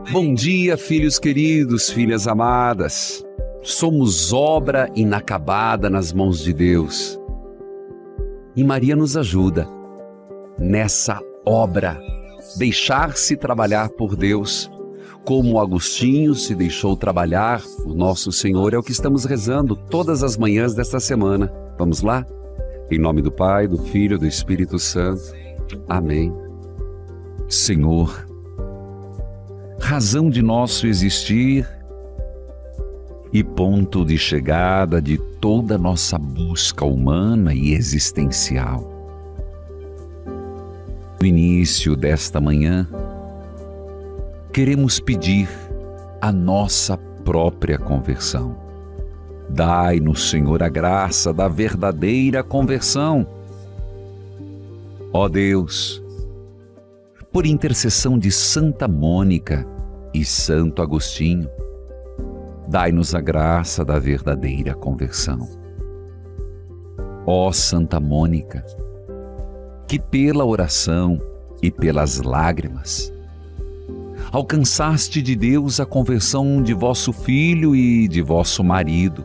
Bom dia, filhos queridos, filhas amadas. Somos obra inacabada nas mãos de Deus. E Maria nos ajuda nessa obra, deixar-se trabalhar por Deus. Como Agostinho se deixou trabalhar, o nosso Senhor, é o que estamos rezando todas as manhãs desta semana. Vamos lá? Em nome do Pai, do Filho e do Espírito Santo. Amém. Senhor, razão de nosso existir e ponto de chegada de toda nossa busca humana e existencial. No início desta manhã, queremos pedir a nossa própria conversão. Dai-nos, Senhor, a graça da verdadeira conversão. Ó Deus, por intercessão de Santa Mônica e Santo Agostinho, dai-nos a graça da verdadeira conversão. Ó Santa Mônica, que pela oração e pelas lágrimas alcançaste de Deus a conversão de vosso filho e de vosso marido.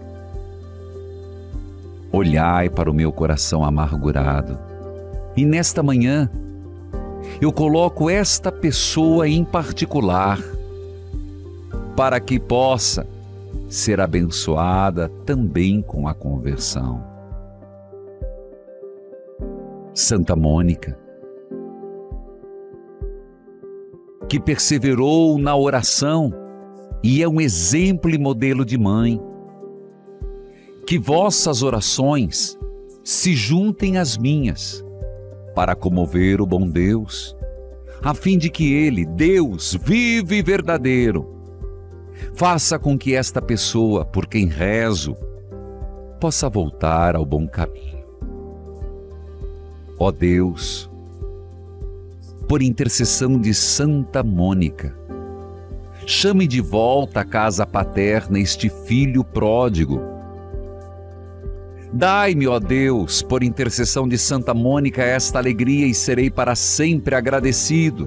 Olhai para o meu coração amargurado e nesta manhã eu coloco esta pessoa em particular para que possa ser abençoada também com a conversão. Santa Mônica, que perseverou na oração e é um exemplo e modelo de mãe, que vossas orações se juntem às minhas para comover o bom Deus, a fim de que Ele, Deus vivo e verdadeiro, faça com que esta pessoa, por quem rezo, possa voltar ao bom caminho. Ó Deus, por intercessão de Santa Mônica, chame de volta à casa paterna este filho pródigo. Dai-me, ó Deus, por intercessão de Santa Mônica, esta alegria e serei para sempre agradecido.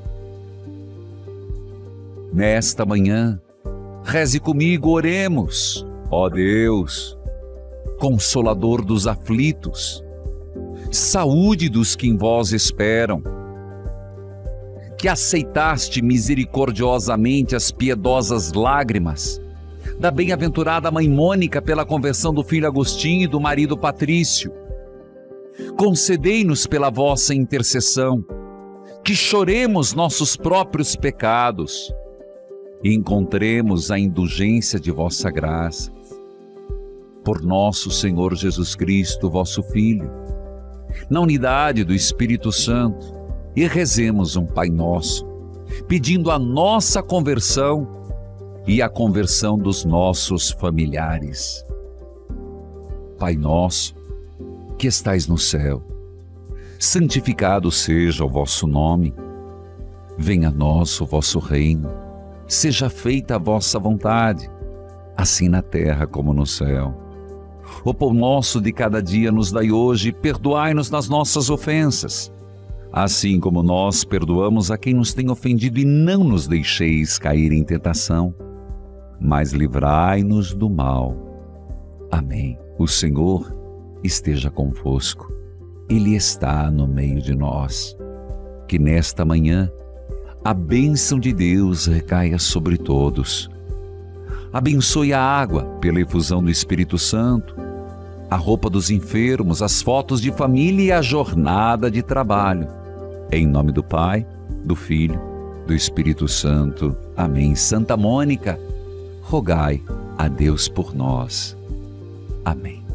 Nesta manhã, reze comigo, oremos. Ó Deus, Consolador dos aflitos, saúde dos que em vós esperam, que aceitaste misericordiosamente as piedosas lágrimas da bem-aventurada mãe Mônica pela conversão do filho Agostinho e do marido Patrício. Concedei-nos pela vossa intercessão que choremos nossos próprios pecados e encontremos a indulgência de vossa graça. Por nosso Senhor Jesus Cristo, vosso Filho, na unidade do Espírito Santo, e rezemos um Pai Nosso, pedindo a nossa conversão e a conversão dos nossos familiares. Pai nosso, que estais no céu, santificado seja o vosso nome. Venha a nós o vosso reino. Seja feita a vossa vontade, assim na terra como no céu. O pão nosso de cada dia nos dai hoje, perdoai-nos nas nossas ofensas, assim como nós perdoamos a quem nos tem ofendido, e não nos deixeis cair em tentação, mas livrai-nos do mal. Amém. O Senhor esteja convosco. Ele está no meio de nós. Que nesta manhã a bênção de Deus recaia sobre todos. Abençoe a água pela efusão do Espírito Santo, a roupa dos enfermos, as fotos de família e a jornada de trabalho. Em nome do Pai, do Filho, do Espírito Santo. Amém. Santa Mônica, rogai a Deus por nós. Amém.